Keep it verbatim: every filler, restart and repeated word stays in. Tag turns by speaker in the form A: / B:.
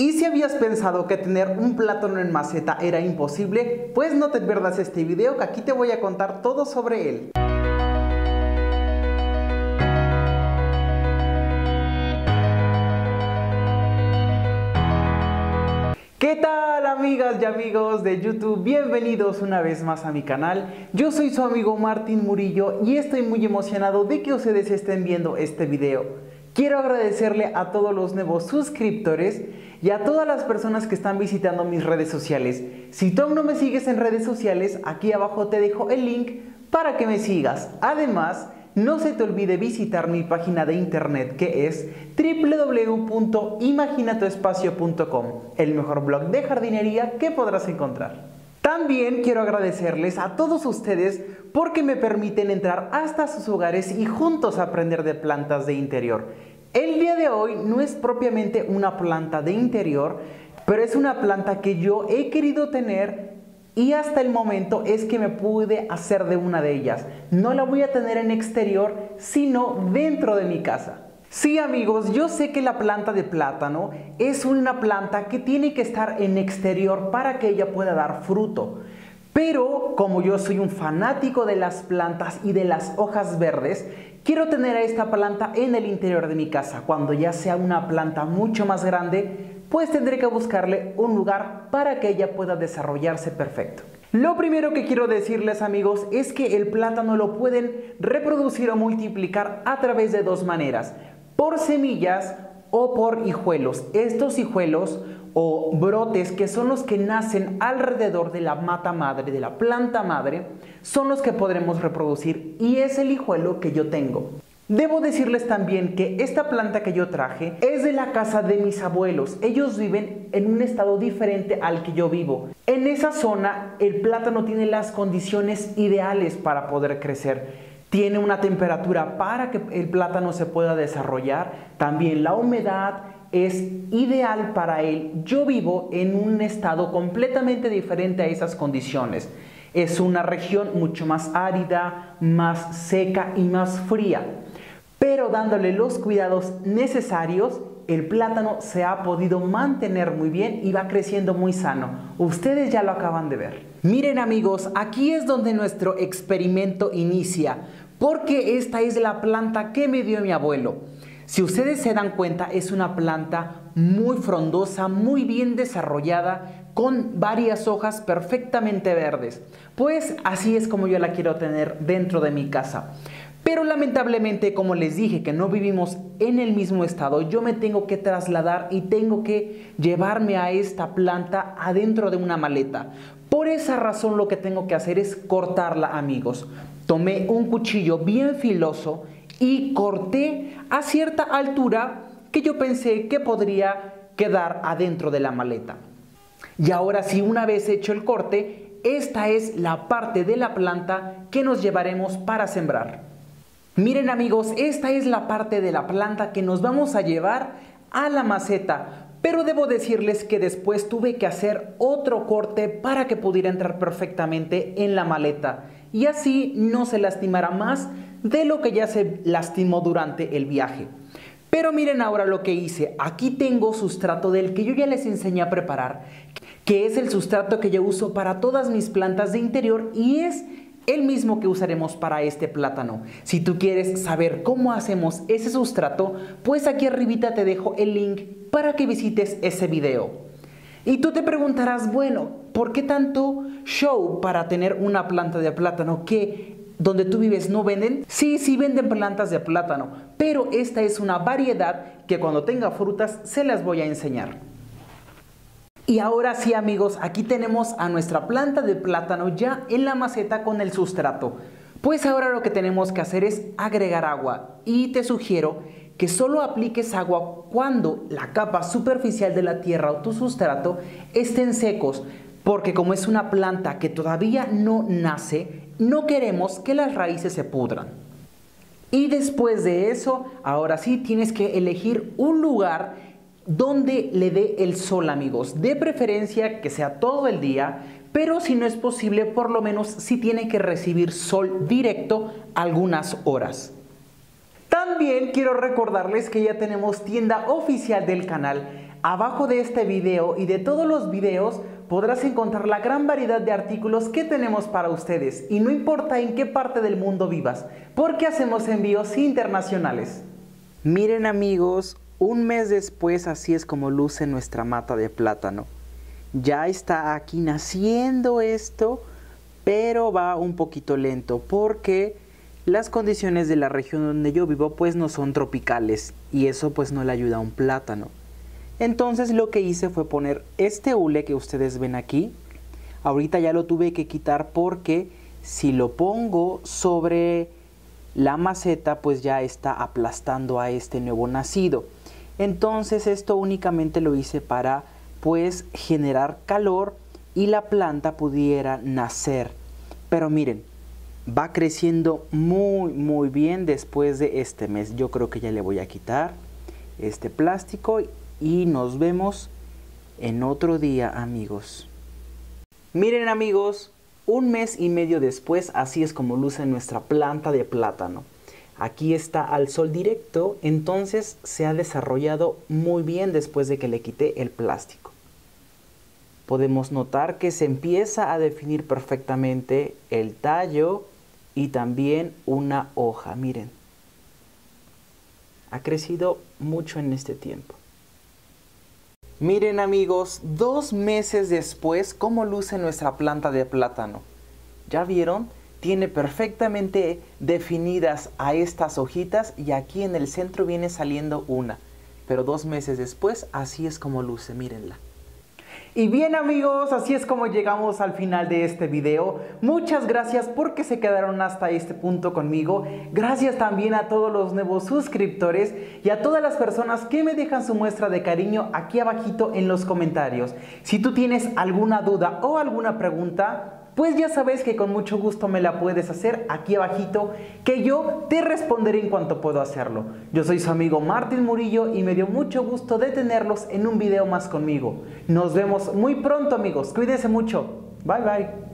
A: Y si habías pensado que tener un plátano en maceta era imposible, pues no te pierdas este video que aquí te voy a contar todo sobre él. ¿Qué tal, amigas y amigos de YouTube? Bienvenidos una vez más a mi canal. Yo soy su amigo Martín Murillo y estoy muy emocionado de que ustedes estén viendo este video. Quiero agradecerle a todos los nuevos suscriptores y a todas las personas que están visitando mis redes sociales. Si tú aún no me sigues en redes sociales, aquí abajo te dejo el link para que me sigas. Además, no se te olvide visitar mi página de internet, que es w w w punto imagina tu espacio punto com, el mejor blog de jardinería que podrás encontrar. También quiero agradecerles a todos ustedes porque me permiten entrar hasta sus hogares y juntos aprender de plantas de interior. El día de hoy no es propiamente una planta de interior, pero es una planta que yo he querido tener y hasta el momento es que me pude hacer de una de ellas. No la voy a tener en exterior, sino dentro de mi casa. Sí, amigos, yo sé que la planta de plátano es una planta que tiene que estar en exterior para que ella pueda dar fruto. Pero como yo soy un fanático de las plantas y de las hojas verdes, quiero tener a esta planta en el interior de mi casa. Cuando ya sea una planta mucho más grande, pues tendré que buscarle un lugar para que ella pueda desarrollarse perfecto. Lo primero que quiero decirles, amigos, es que el plátano lo pueden reproducir o multiplicar a través de dos maneras: por semillas o por hijuelos. Estos hijuelos o brotes, que son los que nacen alrededor de la mata madre, de la planta madre, son los que podremos reproducir y es el hijuelo que yo tengo. Debo decirles también que esta planta que yo traje es de la casa de mis abuelos. Ellos viven en un estado diferente al que yo vivo. En esa zona el plátano tiene las condiciones ideales para poder crecer. Tiene una temperatura para que el plátano se pueda desarrollar. También la humedad es ideal para él. Yo vivo en un estado completamente diferente a esas condiciones. Es una región mucho más árida, más seca y más fría. Pero dándole los cuidados necesarios, el plátano se ha podido mantener muy bien y va creciendo muy sano. Ustedes ya lo acaban de ver. Miren, amigos, aquí es donde nuestro experimento inicia, porque esta es la planta que me dio mi abuelo. Si ustedes se dan cuenta, es una planta muy frondosa, muy bien desarrollada, con varias hojas perfectamente verdes. Pues así es como yo la quiero tener dentro de mi casa. Pero lamentablemente, como les dije que no vivimos en el mismo estado, yo me tengo que trasladar y tengo que llevarme a esta planta adentro de una maleta. Por esa razón lo que tengo que hacer es cortarla, amigos. Tomé un cuchillo bien filoso y corté a cierta altura que yo pensé que podría quedar adentro de la maleta. Y ahora sí, una vez hecho el corte, esta es la parte de la planta que nos llevaremos para sembrar. Miren, amigos, esta es la parte de la planta que nos vamos a llevar a la maceta, pero debo decirles que después tuve que hacer otro corte para que pudiera entrar perfectamente en la maleta y así no se lastimara más de lo que ya se lastimó durante el viaje. Pero miren ahora lo que hice. Aquí tengo sustrato del que yo ya les enseñé a preparar, que es el sustrato que yo uso para todas mis plantas de interior y es el mismo que usaremos para este plátano. Si tú quieres saber cómo hacemos ese sustrato, pues aquí arribita te dejo el link para que visites ese video. Y tú te preguntarás, bueno, ¿por qué tanto show para tener una planta de plátano que donde tú vives no venden? Sí, sí venden plantas de plátano, pero esta es una variedad que cuando tenga frutas se las voy a enseñar. Y ahora sí, amigos, aquí tenemos a nuestra planta de plátano ya en la maceta con el sustrato. Pues ahora lo que tenemos que hacer es agregar agua y te sugiero que solo apliques agua cuando la capa superficial de la tierra o tu sustrato estén secos, porque como es una planta que todavía no nace, no queremos que las raíces se pudran. Y después de eso, ahora sí tienes que elegir un lugar donde le dé el sol, amigos. De preferencia que sea todo el día, pero si no es posible, por lo menos sí tiene que recibir sol directo algunas horas. También quiero recordarles que ya tenemos tienda oficial del canal. Abajo de este video y de todos los videos podrás encontrar la gran variedad de artículos que tenemos para ustedes y no importa en qué parte del mundo vivas, porque hacemos envíos internacionales. Miren amigos, un mes después así es como luce nuestra mata de plátano. Ya está aquí naciendo esto, pero va un poquito lento porque las condiciones de la región donde yo vivo pues no son tropicales y eso pues no le ayuda a un plátano. Entonces lo que hice fue poner este hule que ustedes ven aquí. Ahorita ya lo tuve que quitar porque si lo pongo sobre la maceta pues ya está aplastando a este nuevo nacido. Entonces esto únicamente lo hice para pues generar calor y la planta pudiera nacer. Pero miren, va creciendo muy muy bien después de este mes. Yo creo que ya le voy a quitar este plástico y nos vemos en otro día amigos. Miren amigos, un mes y medio después así es como luce nuestra planta de plátano. Aquí está al sol directo, entonces se ha desarrollado muy bien después de que le quité el plástico. Podemos notar que se empieza a definir perfectamente el tallo y también una hoja, miren. Ha crecido mucho en este tiempo. Miren amigos, dos meses después, cómo luce nuestra planta de plátano. ¿Ya vieron? Tiene perfectamente definidas a estas hojitas y aquí en el centro viene saliendo una. Pero dos meses después, así es como luce, mírenla. Y bien amigos, así es como llegamos al final de este video. Muchas gracias porque se quedaron hasta este punto conmigo. Gracias también a todos los nuevos suscriptores y a todas las personas que me dejan su muestra de cariño aquí abajito en los comentarios. Si tú tienes alguna duda o alguna pregunta, pues ya sabes que con mucho gusto me la puedes hacer aquí abajito, que yo te responderé en cuanto puedo hacerlo. Yo soy su amigo Martín Murillo y me dio mucho gusto de tenerlos en un video más conmigo. Nos vemos muy pronto amigos, cuídense mucho, bye bye.